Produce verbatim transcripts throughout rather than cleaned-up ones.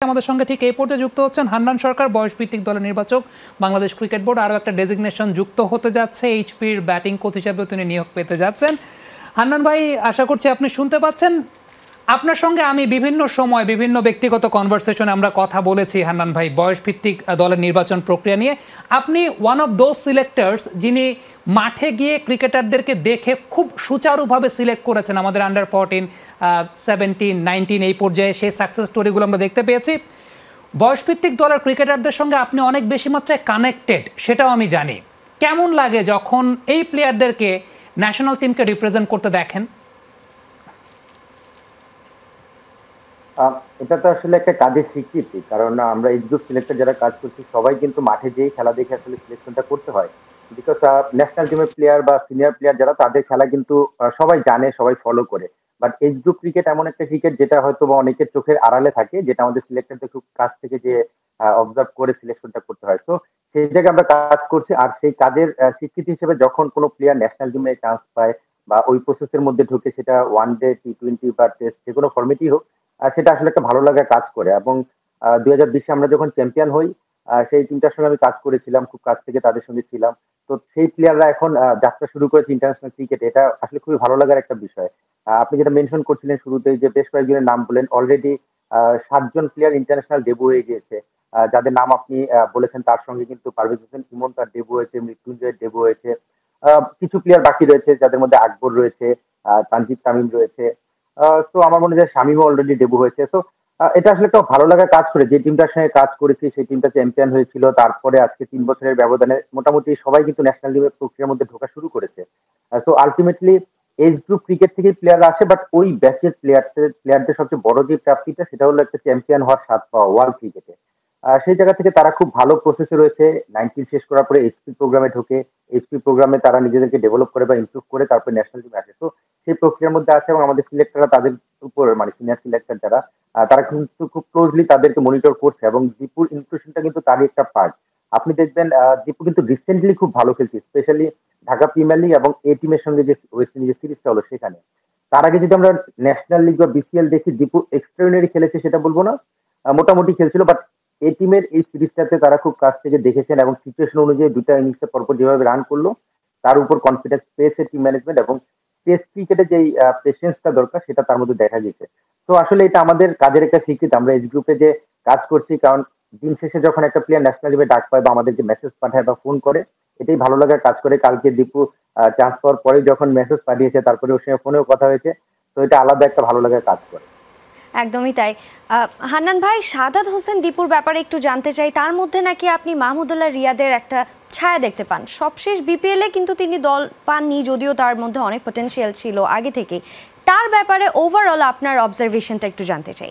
আমাদের সঙ্গে ঠিক এই পর্যায়ে যুক্ত হচ্ছেন হান্নান সরকার, বয়সভিত্তিক দলের নির্বাচক, বাংলাদেশ ক্রিকেট বোর্ড। আরও একটা ডেজিগনেশন যুক্ত হতে যাচ্ছে, এইচপির ব্যাটিং কোচ হিসাবেও তিনি নিয়োগ পেতে যাচ্ছেন। হান্নান ভাই, আশা করছি আপনি শুনতে পাচ্ছেন। আপনার সঙ্গে আমি বিভিন্ন সময় বিভিন্ন ব্যক্তিগত কনভারসেশনে আমরা কথা বলেছি হান্নান ভাই, বয়সভিত্তিক দলের নির্বাচন প্রক্রিয়া নিয়ে। আপনি ওয়ান অফ দোজ সিলেক্টার্স যিনি মাঠে গিয়ে ক্রিকেটারদেরকে দেখে খুব সুচারুভাবে সিলেক্ট করেছেন। আমাদের আন্ডার ফোরটিন, সেভেন্টিন, নাইনটিন এই পর্যায়ে সেই সাকসেস স্টোরিগুলো আমরা দেখতে পেয়েছি। বয়সভিত্তিক দলের ক্রিকেটারদের সঙ্গে আপনি অনেক বেশি মাত্রায় কানেক্টেড, সেটাও আমি জানি। কেমন লাগে যখন এই প্লেয়ারদেরকে ন্যাশনাল টিমকে রিপ্রেজেন্ট করতে দেখেন? এটা তো আসলে একটা কাজের স্বীকৃতি, কারণ আমরা এই গ্রুপ সিলেক্টর যারা কাজ করছি সবাই কিন্তু মাঠে যেয়ে খেলা দেখে আসলে সিলেকশনটা করতে হয়। বিকজ ন্যাশনাল টিমের প্লেয়ার বা সিনিয়র প্লেয়ার যারা, তাদের খেলা কিন্তু সবাই জানে, সবাই ফলো করে। বাট এজ গ্রুপ ক্রিকেট এমন একটা ক্রিকেট যেটা হয়তো বা অনেকের চোখের আড়ালে থাকে, যেটা আমাদের সিলেক্টরদের খুব কাছ থেকে যে অবজার্ভ করে সিলেকশনটা করতে হয়। তো সেই জায়গায় আমরা কাজ করছি, আর সেই কাজের স্বীকৃতি হিসেবে যখন কোনো প্লেয়ার ন্যাশনাল টিমে চান্স পায় বা ওই প্রসেসের মধ্যে ঢুকে, সেটা ওয়ান ডে, টি টোয়েন্টি বা টেস্ট, যে কোনো ফর্মেটই হোক, সেটা আসলে একটা ভালো লাগা কাজ করে। এবং দুই হাজার বিশে আমরা যখন চ্যাম্পিয়ন হই, সেই টিমটার সঙ্গে আমি কাজ করেছিলাম, খুব কাছ থেকে তাদের সঙ্গে ছিলাম। তো সেই প্লেয়াররা এখন যাত্রা শুরু করেছে ইন্টারন্যাশনাল ক্রিকেটে, এটা আসলে খুবই ভালো লাগার একটা বিষয়। আপনি যেটা মেনশন করছিলেন শুরুতেই, যে বেশ কয়েকজনের নাম বলেন, অলরেডি সাতজন প্লেয়ার ইন্টারন্যাশনাল ডেবু হয়ে গিয়েছে, যাদের নাম আপনি বলেছেন। তার সঙ্গে কিন্তু পারভেজ হোসেন ইমন, তার ডেবু হয়েছে, মৃত্যুঞ্জয়ের ডেবু হয়েছে। কিছু প্লেয়ার বাকি রয়েছে, যাদের মধ্যে আকবর রয়েছে, তানজিদ তামিম রয়েছে। তো আমার মনে হয় শামিমও অলরেডি ডেবু হয়েছে। তো এটা আসলে একটা ভালো লাগা কাজ করে, যে টিমটার সঙ্গে কাজ করেছি সেই টিমটা চ্যাম্পিয়ন হয়েছিল। তারপরে আজকে তিন বছরের ব্যবধানে মোটামুটি সবাই কিন্তু ন্যাশনাল টিমের প্রক্রিয়ার মধ্যে ঢোকা শুরু করেছে। তো আলটিমেটলি এজ গ্রুপ ক্রিকেট থেকে প্লেয়াররা আসে, বাট ওই ব্যাচের প্লেয়ারদের প্লেয়ারদের সবচেয়ে বড় যে প্রাপ্তিটা, সেটা হলো একটা চ্যাম্পিয়ন হওয়ার স্বাদ পাওয়া ওয়ার্ল্ড ক্রিকেটে। সেই জায়গা থেকে তারা খুব ভালো প্রসেসে রয়েছে। নাইনটিন শেষ করার পরে এইচপি প্রোগ্রামে ঢোকে, এইচপি প্রোগ্রামে তারা নিজেদেরকে ডেভেলপ করে বা ইমপ্রুভ করে তারপরে ন্যাশনাল টিমে আসে। তো সেই প্রক্রিয়ার মধ্যে আছে, এবং আমাদের সিলেক্টররা তাদের উপর, মানে সিনিয়র সিলেক্টর যারা, তারা কিন্তু খুব ক্লোজলি তাদেরকে মনিটর করছে। এবং দীপুর ইনক্লুশনটা কিন্তু তারই একটা পার্ট। আপনি দেখবেন দীপু কিন্তু রিসেন্টলি খুব ভালো খেলছে, স্পেশালি ঢাকা প্রিমিয়ার লিগ এবং এ টিমের সঙ্গে যে ওয়েস্ট ইন্ডিজের সিরিজটা হলো সেখানে। তার আগে যদি আমরা ন্যাশনাল লিগ বা বিসিএল দেখি, দীপু এক্সট্রাঅর্ডিনারি খেলেছে সেটা বলবো না, মোটামুটি খেলছিল। বাট এই টিমের এই সিরিজটাতে তারা খুব কাছ থেকে দেখেছেন, এবং সিচুয়েশন অনুযায়ী দুটা ইনিংসে পরপর যেভাবে রান করলো, তার উপর কনফিডেন্স পেয়েছে টিম ম্যানেজমেন্ট। এবং টেস্ট ক্রিকেটে যে পেশেন্সটা দরকার, সেটা তার মধ্যে দেখা গেছে। তো আসলে এটা আমাদের কাজের একটা স্বীকৃতি, আমরা এজ গ্রুপে যে কাজ করছি। কারণ দিন শেষে যখন একটা প্লেয়ার ন্যাশনাল টিমে ডাক পায় বা আমাদেরকে মেসেজ পাঠায় বা ফোন করে, এটাই ভালো লাগার কাজ করে। কালকে দীপু চান্স পাওয়ার পরে যখন মেসেজ পাঠিয়েছে, তারপরে ওর সঙ্গে ফোনেও কথা হয়েছে, তো এটা আলাদা একটা ভালো লাগার কাজ করে। একদমই তাই। হান্নান ভাই, শাহাদাত হোসেন দীপুর ব্যাপারে একটু জানতে চাই। তার মধ্যে নাকি আপনি মাহমুদুল্লাহ রিয়াদের একটা ছায়া দেখতে পান। সবশেষ বিপিএলে কিন্তু তিনি দল পাননি, যদিও তার মধ্যে অনেক পটেনশিয়াল ছিল আগে থেকে। তার ব্যাপারে ওভারঅল আপনার অবজারভেশনটা একটু জানতে চাই।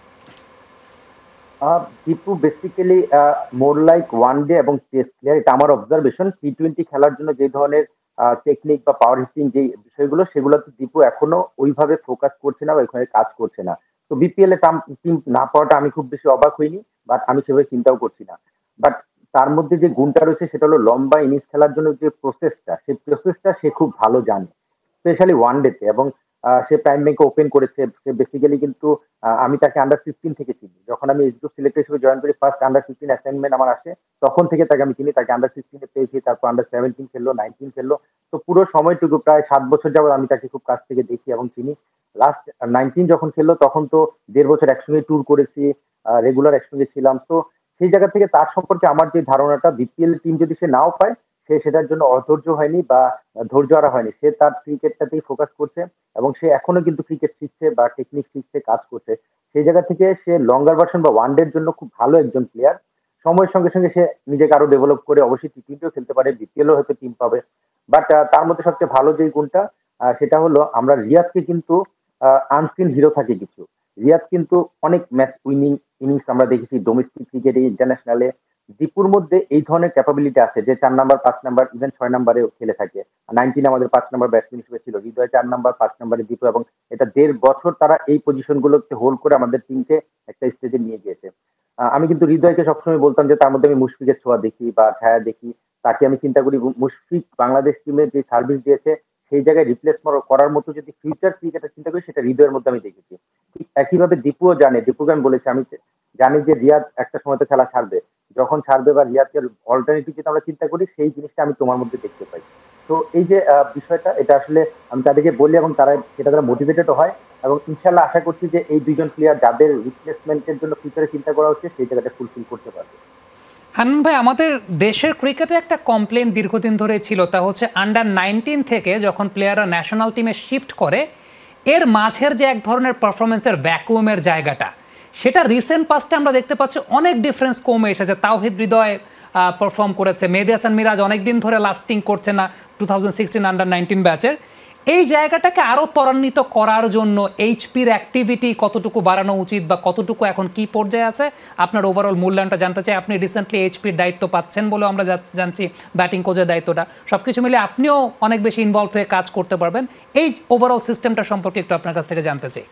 Dipu basically more like one day এবং টেস্ট প্লেয়ার, এটা আমার অবজারভেশন। টি টোয়েন্টি খেলার জন্য যে ধরনের টেকনিক বা পাওয়ার হিটিং যে বিষয়গুলো, সেগুলোতে দীপু এখনো ওইভাবে ফোকাস করছে না বা ওইখানে কাজ করছে না। তো বিপিএল এ টিম না পাওয়াটা আমি খুব বেশি অবাক হইনি, বাট আমি সেভাবে চিন্তাও করছি না। বাট তার মধ্যে যে গুণটা রয়েছে, সেটা হলো লম্বা ইনিংস খেলার জন্য যে প্রসেসটা, সেই প্রসেসটা সে খুব ভালো জানে, স্পেশালি ওয়ান ডেতে। এবং সে প্রাইম ব্যাংকে ওপেন করেছে। সে বেসিক্যালি কিন্তু আমি তাকে আন্ডার ফিফটিন থেকে চিনি। যখন আমি এজ গ্রুপ সিলেক্টর হিসেবে জয়েন করি, ফার্স্ট আন্ডার ফিফটিন অ্যাসাইনমেন্ট আমার আসে, তখন থেকে তাকে আমি চিনি। তাকে আন্ডার ফিফটিনে পেয়েছি, তারপর আন্ডার সেভেন্টিন খেললো, নাইনটিন খেললো। তো পুরো সময়টুকু প্রায় সাত বছর যাবত আমি তাকে খুব কাছ থেকে দেখি এবং চিনি। লাস্ট নাইনটিন যখন খেললো, তখন তো দেড় বছর একসঙ্গে ট্যুর করেছি, রেগুলার একসঙ্গে ছিলাম। তো সেই জায়গা থেকে তার সম্পর্কে আমার যে ধারণাটা, বিপিএল টিম যদি সে নাও পায়, সে সেটার জন্য অধৈর্য হয়নি বা ধৈর্য হারা হয়নি। সে তার ক্রিকেটটাতেই ফোকাস করছে, এবং সে এখনো কিন্তু ক্রিকেট শিখছে বা টেকনিক শিখছে, কাজ করছে। সেই জায়গা থেকে সে লঙ্গার ভার্সন বা ওয়ান ডের জন্য খুব ভালো একজন প্লেয়ার। সময়ের সঙ্গে সঙ্গে সে নিজেকে আরো ডেভেলপ করে অবশ্যই টি টোয়েন্টিও খেলতে পারে, বিপিএলও হয়তো টিম পাবে। বাট তার মধ্যে সবচেয়ে ভালো যে গুণটা, সেটা হলো আমরা রিয়াদকে কিন্তু আনসিন হিরো থাকে কিছু। রিয়াদ কিন্তু অনেক ম্যাচ উইনিং ইনিংস আমরা দেখেছি ডোমেস্টিক ক্রিকেটে, ইন্টারন্যাশনালে। দীপুর মধ্যে এই ধরনের ক্যাপাবিলিটি আছে, যে চার নাম্বার, পাঁচ নাম্বার, ইভেন ছয় নাম্বারেও খেলে থাকে। নাইনটিন আমাদের পাঁচ নাম্বার ব্যাটসম্যান হিসেবে ছিল, হৃদয় চার নাম্বার, পাঁচ নাম্বারে দীপু। এবং এটা দেড় বছর তারা এই পজিশন গুলোকে হোল্ড করে আমাদের টিমকে একটা স্টেজে নিয়ে গিয়েছে। আমি কিন্তু হৃদয়কে সবসময় বলতাম যে তার মধ্যে আমি মুশফিকের ছোঁয়া দেখি বা ছায়া দেখি। তাকে আমি চিন্তা করি, মুশফিক বাংলাদেশ টিমে যে সার্ভিস দিয়েছে, সেই জায়গায় রিপ্লেস করার মতো যদি ফিউচার ক্রিকেটার চিন্তা করি, সেটা হৃদয়ের মধ্যে আমি দেখেছি। ঠিক একইভাবে দীপুও জানে। দীপুকে আমি বলেছি, আমি জানি যে রিয়াদ একটা সময় তো খেলা ছাড়বে, যখন ছাড়বে বা রিয়াদকে অল্টারনেটিভ যেটা আমরা চিন্তা করি সেই জিনিসটা আমি তোমার মধ্যে দেখতে পাই। তো এই যে বিষয়টা এটা আসলে আমি তাদেরকে বলি এবং তারা সেটা তারা মোটিভেটেড হয় এবং ইনশাল্লাহ আশা করছি যে এই দুইজন প্লেয়ার যাদের রিপ্লেসমেন্টের জন্য ফিউচারে চিন্তা করা হচ্ছে সেই জায়গাটা ফুলফিল করতে পারবে। হান্নান ভাই, আমাদের দেশের ক্রিকেটে একটা কমপ্লেন দীর্ঘদিন ধরে ছিল, তা হচ্ছে আন্ডার নাইনটিন থেকে যখন প্লেয়াররা ন্যাশনাল টিমে শিফট করে এর মাঝের যে এক ধরনের পারফরমেন্সের ভ্যাকুয়ামের জায়গাটা, সেটা রিসেন্ট পাস্টে আমরা দেখতে পাচ্ছি অনেক ডিফারেন্স কমে এসেছে। তাওহিদ হৃদয় পারফর্ম করেছে, মেহেদী হাসান মিরাজ অনেকদিন ধরে লাস্টিং করছে না two thousand sixteen under nineteen ব্যাচের। এই জায়গাটাকে আরও ত্বরান্বিত করার জন্য এইচপির অ্যাক্টিভিটি কতটুকু বাড়ানো উচিত বা কতটুকু এখন কি পর্যায়ে আছে, আপনার ওভারঅল মূল্যায়নটা জানতে চাই। আপনি রিসেন্টলি এইচপির দায়িত্ব পাচ্ছেন বলেও আমরা জানছি, ব্যাটিং কোচের দায়িত্বটা, সব কিছু মিলে আপনিও অনেক বেশি ইনভলভ হয়ে কাজ করতে পারবেন। এই ওভারঅল সিস্টেমটা সম্পর্কে একটু আপনার কাছ থেকে জানতে চাই।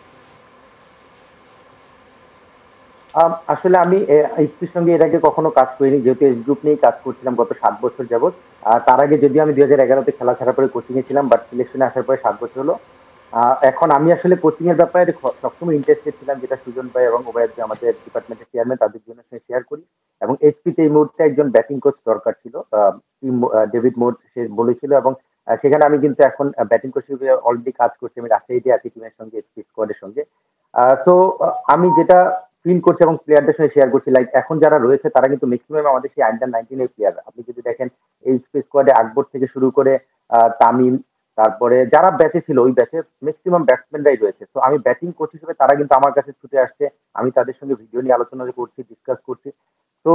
আসলে আমি এইচপির সঙ্গে এর আগে কখনো কাজ করিনি, যেহেতু এস গ্রুপ নিয়েই কাজ করছিলাম গত সাত বছর যাবৎ। তার আগে যদি আমি দুই হাজার এগারোতে খেলা ছাড়ার পরে কোচিং এ ছিলাম, বাট সিলেকশনে আসার পরে সাত বছর হলো। এখন আমি আসলে কোচিং এর ব্যাপারে সবসময় ইন্টারেস্টেড ছিলাম, যেটা সুজন ভাই এবং ওবায়দ আমাদের ডিপার্টমেন্টের চেয়ারম্যান, তাদের জন্য শেয়ার করি। এবং এইচপিতে এই মুহূর্তে একজন ব্যাটিং কোচ দরকার ছিল, ডেভিড মোড সে বলেছিল, এবং সেখানে আমি কিন্তু এখন ব্যাটিং কোচ হিসেবে অলরেডি কাজ করছি। আমি রাজশাহীতে আছি টিমের সঙ্গে, এইচপি স্কোয়াডের সঙ্গে। সো আমি যেটা ফিল করছি এবং প্লেয়ারদের সঙ্গে শেয়ার করছি, লাইক এখন যারা রয়েছে তারা কিন্তু ম্যাক্সিমাম আমাদের সেই আন্ডার নাইনটিন এর প্লেয়ার। আপনি যদি দেখেন এইচপি স্কোয়াডে আকবর থেকে শুরু করে তামিম, তারপরে যারা ব্যাচে ছিল ওই ব্যাচে ম্যাক্সিমাম ব্যাটসম্যানরাই রয়েছে। তো আমি ব্যাটিং কোচ হিসেবে তারা কিন্তু আমার কাছে ছুটে আসছে, আমি তাদের সঙ্গে ভিডিও নিয়ে আলোচনা করছি, ডিসকাস করছি। তো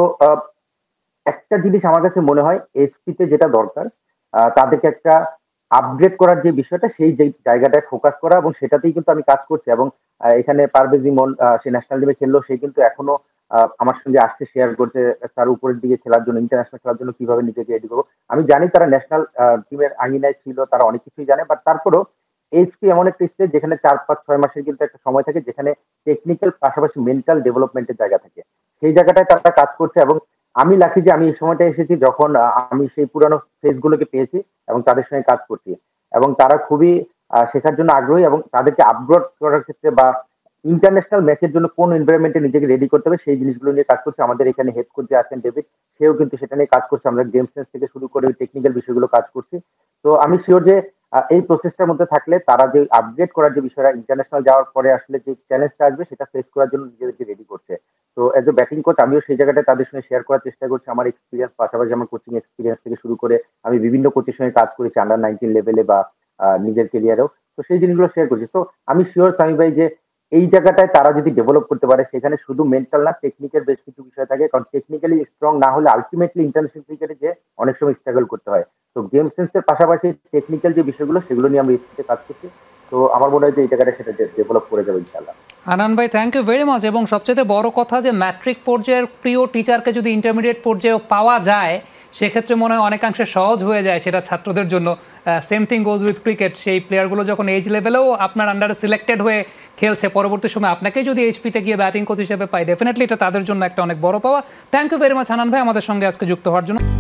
একটা জিনিস আমার কাছে মনে হয় এইচপিতে যেটা দরকার, তাদেরকে একটা আপগ্রেড করার যে বিষয়টা, সেই জায়গাটায় ফোকাস করা, এবং সেটাতেই কিন্তু আমি কাজ করছি। এবং এখানে পারভেজ ইমন, সে ন্যাশনাল টিমে খেললো, সে কিন্তু এখনো আমার সঙ্গে আসছে, শেয়ার করছে তার উপরের দিকে খেলার জন্য, ইন্টারন্যাশনাল খেলার জন্য কিভাবে নিজেকে রেডি করবো। আমি জানি তারা ন্যাশনাল টিমের আঙিনায় ছিল, তারা অনেক কিছুই জানে, বাট তারপরেও এইচপি এমন একটা স্টেজ যেখানে চার পাঁচ ছয় মাসের কিন্তু একটা সময় থাকে, যেখানে টেকনিক্যাল পাশাপাশি মেন্টাল ডেভেলপমেন্টের জায়গা থাকে, সেই জায়গাটায় তারা কাজ করছে। এবং আমি লাকি যে আমি এই সময়টা এসেছি যখন আমি সেই পুরানো ফেস গুলোকে পেয়েছি এবং তাদের সঙ্গে কাজ করছি, এবং তারা খুবই শেখার জন্য আগ্রহী, এবং তাদেরকে আপগ্রেড করার ক্ষেত্রে বা ইন্টারন্যাশনাল ম্যাচের জন্য কোন এনভায়রনমেন্টে নিজেকে রেডি করতে হবে সেই জিনিসগুলো নিয়ে কাজ করছে। আমাদের এখানে হেড কোচ যে আছেন ডেভিড, সেও কিন্তু সেটা নিয়ে কাজ করছে। আমরা গেম সেন্স থেকে শুরু করে টেকনিক্যাল বিষয়গুলো কাজ করছি। তো আমি শিওর যে এই প্রসেসটার মধ্যে থাকলে তারা যে আপগ্রেড করার যে বিষয়টা, ইন্টারন্যাশনাল যাওয়ার পরে আসলে যে চ্যালেঞ্জটা আসবে সেটা ফেস করার জন্য নিজেদেরকে রেডি করছে। তো এজ এ ব্যাটিং কোচ আমিও সেই জায়গাটা তাদের সঙ্গে শেয়ার করার চেষ্টা করছি, আমার এক্সপিরিয়েন্স পাশাপাশি আমার কোচিং এক্সপিরিয়েন্স থেকে শুরু করে আমি বিভিন্ন কোচের সঙ্গে কাজ করেছি আন্ডার নাইনটিন লেভেলে বা নিজের ক্যারিয়ারেও। তো সেই জিনিসগুলো শেয়ার করছি। তো আমি শিওর সামি ভাই যে এই জায়গাটায় তারা যদি ডেভেলপ করতে পারে, সেখানে শুধু মেন্টাল না, টেকনিক্যাল বেশ কিছু বিষয় থাকে, কারণ টেকনিক্যালি স্ট্রং না হলে আলটিমেটলি ইন্টারন্যাশনাল ক্রিকেটে যে অনেক সময় স্ট্রাগল করতে হয়। তো গেম সেন্সের পাশাপাশি টেকনিক্যাল যে বিষয়গুলো সেগুলো নিয়ে আমরা এসপিতে কাজ করছি। তো আমার মনে হয় যে এই জায়গাটা সেটা ডেভেলপ করে যাবে ইনশাআল্লাহ। হান্নান ভাই, থ্যাংক ইউ ভেরি মাচ। এবং সবচেয়ে বড় কথা যে ম্যাট্রিক পর্যায়ের প্রিয় টিচারকে যদি ইন্টারমিডিয়েট পর্যায়েও পাওয়া যায়, সেক্ষেত্রে মনে হয় অনেকাংশে সহজ হয়ে যায় সেটা ছাত্রদের জন্য। Same thing goes with cricket, সেই প্লেয়ারগুলো যখন এজ লেভেলেও আপনার আন্ডারে সিলেক্টেড হয়ে খেলছে, পরবর্তী সময় আপনাকে যদি এইচপিতে গিয়ে ব্যাটিং কোচ হিসেবে পাই, ডেফিনেটলি এটা তাদের জন্য একটা অনেক বড় পাওয়া। Thank you very much Hannan ভাই আমাদের সঙ্গে আজকে যুক্ত হওয়ার জন্য।